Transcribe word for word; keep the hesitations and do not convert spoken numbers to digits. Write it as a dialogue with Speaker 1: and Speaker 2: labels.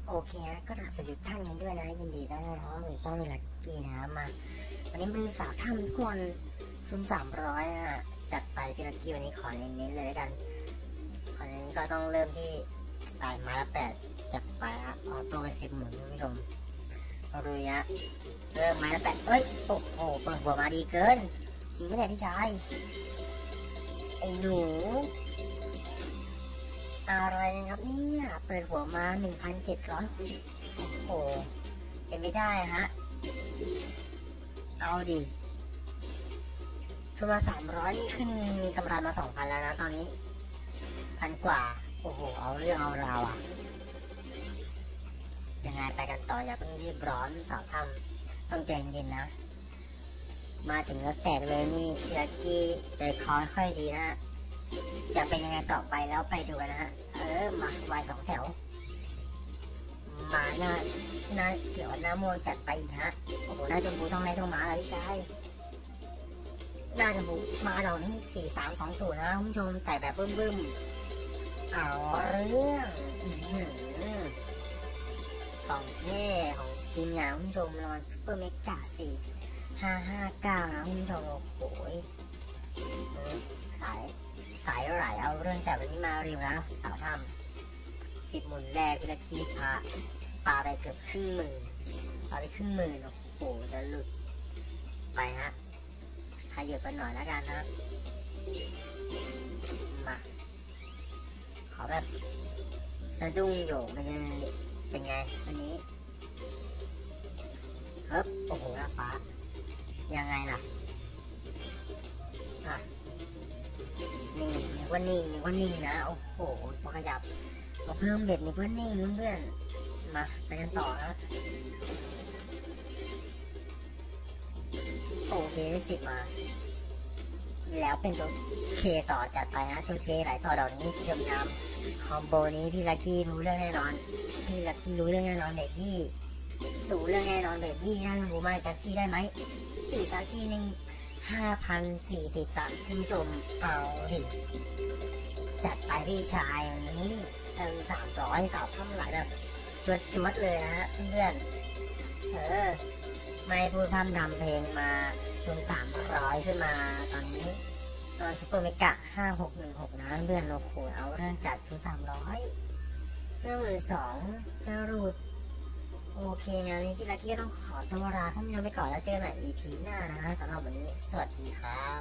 Speaker 1: โอเคก็สวัสดีทุกท่านกันด้วยนะยินดีต้อนรับเข้าสู่ช่องลักกี้นะมาวันนี้เป็นสาวถ้ำทุกคนซุ่มสามร้อยนะจัดไปพี่ลักกี้วันนี้ขอเน้นๆเลยกันขอเน้นก็ต้องเริ่มที่ปลายไม้ละแปดจัดไปอะออโต้ไปสิบหมุนคุณผู้ชมดูยะเริ่มไม้ละแปดเอ้ยโอ้โหเปิดหัวมาดีเกินจริงไหมเนี่ยพี่ชายไอ้หนูอะไรนะครับเนี่ยเปิดหัวมา หนึ่งพันเจ็ดร้อย โอ้โหเป็นไม่ได้ฮะเอาดิทุนมาสามร้อยนี่ขึ้นมีกำไรมา สองพัน แล้วนะตอนนี้พันกว่าโอ้โหเอาเรื่องเอาราวอ่ะยังไงไปกันต่ออย่าเพิ่งรีบร้อนสาวทำต้องใจเย็นนะมาถึงแล้วแตกเลยนี่ลักกี้ใจคอค่อยดีนะจะเป็นยังไงต่อไปแล้วไปดูกันนะฮะเออมาวายสองแถวมาหน้าหน้าเขียวหน้าม่วงจัดไปอีกฮะโอ้โหหน้าชมพูช่องไหนช่องหมาแล้วพี่ชายหน้าชมพูมาเหล่านี้สี่สามสองศูนย์นะคุณผู้ชมแต่แบบบึ้มๆเอาเรื่องของแท้ของจริงอย่างคุณผู้ชมรอนซุปเปอร์เมกะสี่ห้าห้าเก้านะคุณผู้ชมโอ้โหสายสายไหลเอาเรื่องจากวันนี้มาเร็วนะสาวทำสิบหมุนแรกพี่ลักกี้พาปาไปเกือบครึ่งหมื่นปาไปครึ่งหมื่นโอ้โหจะหลุดไปฮะขยับไปหน่อยแล้วกันนะมาขอแบบสะดุ้งโยกมันจะเป็นไงวันนี้เฮ้ยโอ้โหราฟ้ายังไงล่ะอ่ะนี่นึกว่านิ่งนึกว่านิ่งนะโอ้โหพอขยับพอเพิ่มเบ็ดนึกว่านิ่งเพื่อนมาไปกันต่อนะโอเคได้สิบมาแล้วเป็นตัวเคต่อจัดไปนะตัวเจไหลต่อดอกนี้ที่จมน้ำคอมโบนี้พี่ลักกี้รู้เรื่องแน่นอนพี่ลักกี้รู้เรื่องแน่นอนเด็กยี่รู้เรื่องแน่นอนเด็กยี่ถ้ารู้มาจากที่ได้ไหมอีกจากที่หนึ่งห้าพันสี่สิบตันคุณผู้ชมเอาดิจัดไปพี่ชายวันนี้เติมสามร้อยสาวทำหลายแบบจวดจวดเลยนะฮะเพื่อนเออไม่พูดพร่ำทำเพลงมาจนสามร้อยขึ้นมาตอนนี้ตอนซุปเปอร์เมกะห้าหกหนึ่งหกนะเพื่อนโอ้โหเอาเรื่องจัดทุนสามร้อยเครื่องมือสองจะรูดโอเคงานนี้พี่ลักกี้ก็ต้องขอตัวลาท่านผู้ชมไปก่อนแล้วเจอกันใหม่ อี พี หน้านะสำหรับวันนี้สวัสดีครับ